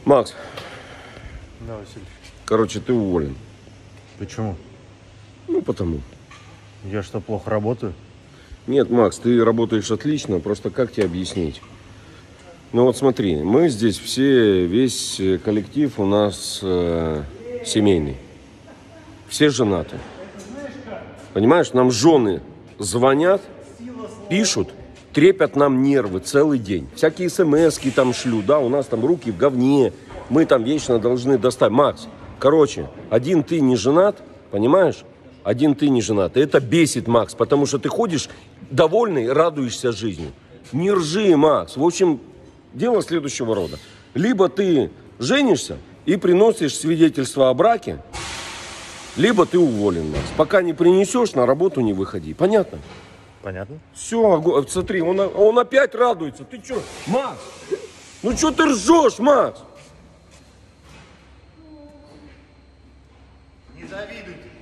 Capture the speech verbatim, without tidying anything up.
Макс, Да, Василий. короче, ты уволен. Почему? Ну, потому. Я что, плохо работаю? Нет, Макс, ты работаешь отлично, просто как тебе объяснить? Ну вот смотри, мы здесь все, весь коллектив у нас э, семейный. Все женаты. Понимаешь, нам жены звонят, пишут, трепят нам нервы целый день. Всякие смс-ки там шлют, да, у нас там руки в говне, мы там вечно должны достать. Макс, короче, один ты не женат, понимаешь? Один ты не женат. И это бесит, Макс, потому что ты ходишь довольный, радуешься жизни. Не ржи, Макс. В общем, дело следующего рода. Либо ты женишься и приносишь свидетельство о браке, либо ты уволен, Макс. Пока не принесешь, на работу не выходи. Понятно? Понятно. Все, смотри, он, он опять радуется. Ты что, Макс? Ну что ты ржешь, Макс? Не завидуйте.